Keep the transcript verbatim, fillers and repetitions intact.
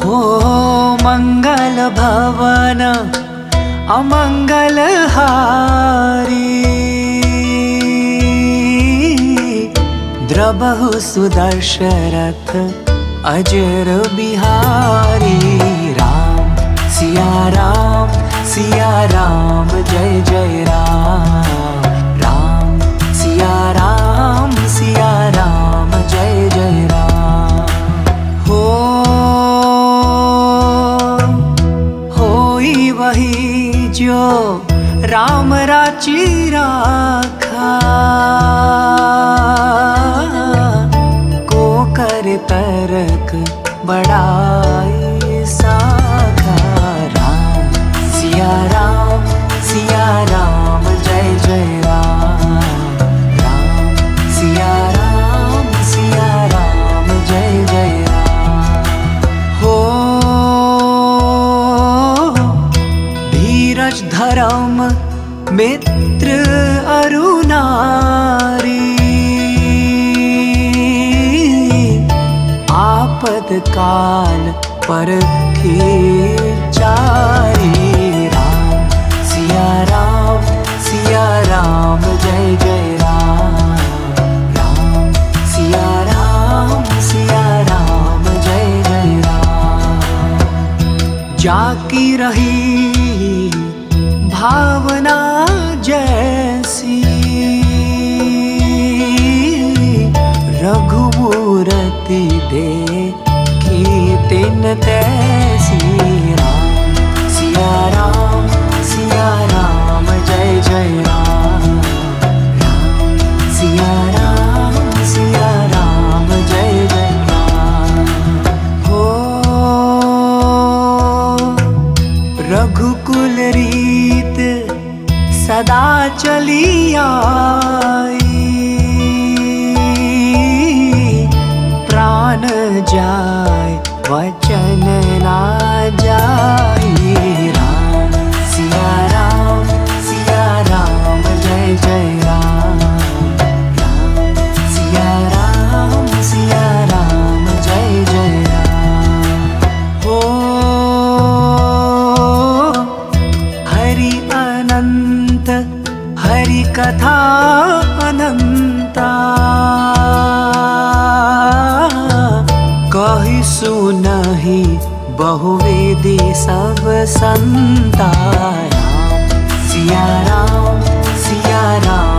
हो मंगल भवन अमंगल हारी, द्रबहु सुदर्शरथ अजर बिहारी। राम सिया राम सिया राम जय जय राम, राम सिया राम सिया राम जय जय राम। हो होई वही जो राम राची राखा, को कर तरक बड़ाई साखा। राम सिया राम सिया राम जय जय राम, राम सिया राम सिया राम जय जय राम। हो धीरज धर्म मित्र अरुनारी, आपद काल परखे चारी। राम सिया राम सिया राम जय जय राम, राम सिया राम सिया राम जय जय राम। जाकी रही भावना जैसी, रघुमूर्ति देखी तिन तैसी। राम सिया राम सिया राम जय जय राम, राम सिया राम सिया राम जय जय राम। हो रघुकुल रीत सदा चली आई, प्राण जाय वचन ना जाई। राम सिया राम सिया राम जय जय राम, राम सिया राम सिया राम जय जय राम। हो हरि अनंत हरि कथा अनंता, कहि सुनहि बहुवेदी सब संता। राम सिया राम सिया राम